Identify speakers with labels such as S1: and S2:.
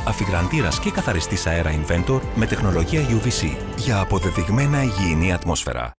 S1: αφιγραντήρας και καθαριστής αέρα Inventor με τεχνολογία UVC για αποδεδειγμένα υγιεινή ατμόσφαιρα.